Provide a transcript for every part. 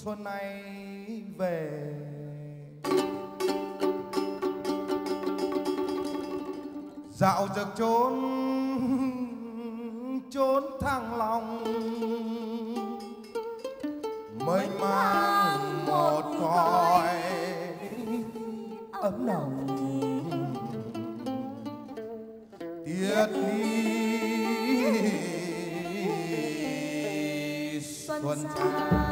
xuân nay về. Dạo dực trốn thăng long, mênh mang một cõi ấm nồng. Tiết đi xuân sang.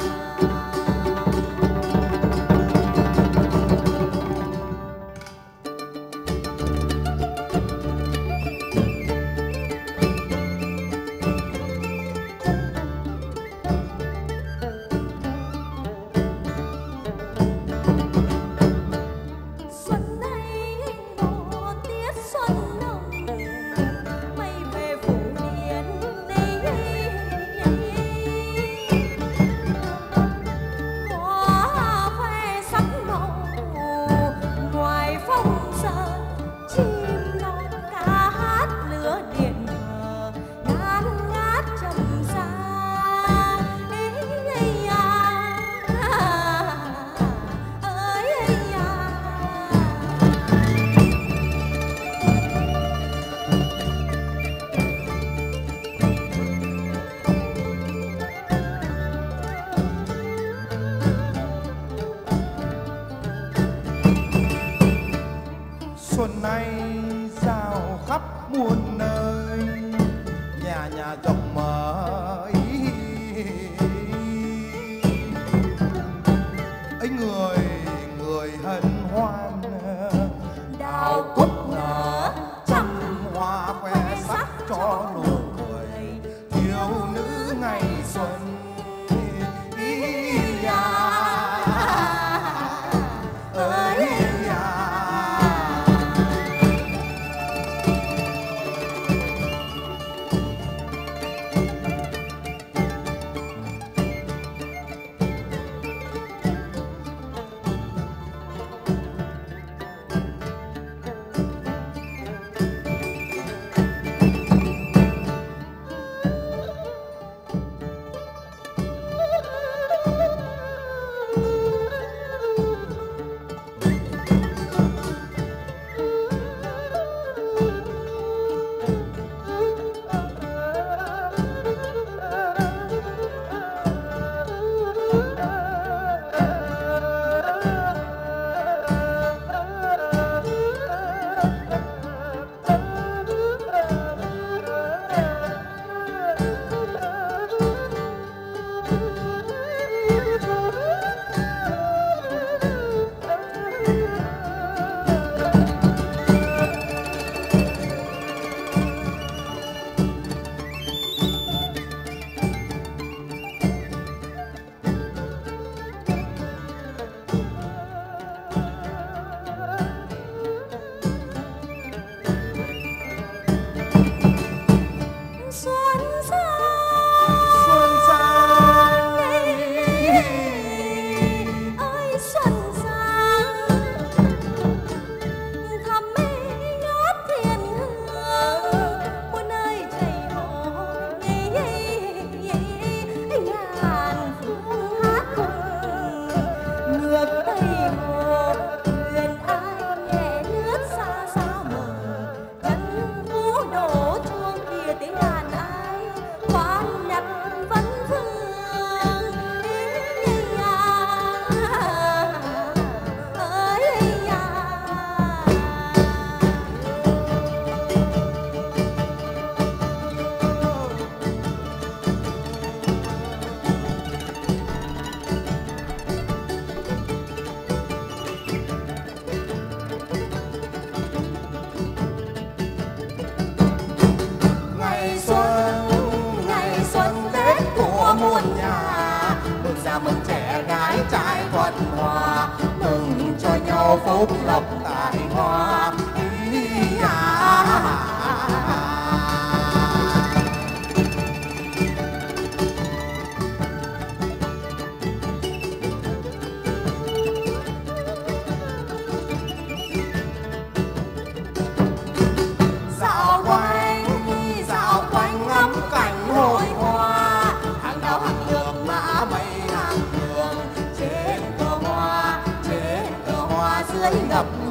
Xuân nay rao khắp muôn nơi, nhà nhà rộng mở ấy người người hân hoan. Đào cúc nở trăm hoa khoe sắc cho nụ cười thiếu nữ ngày xuân. Mừng trẻ gái trai thuận hòa, mừng cho nhau phúc lộc tài hoa. Dạo quanh ngắm cảnh hội hoa, hàng đào hàng lược mã mây hàng đường, ngập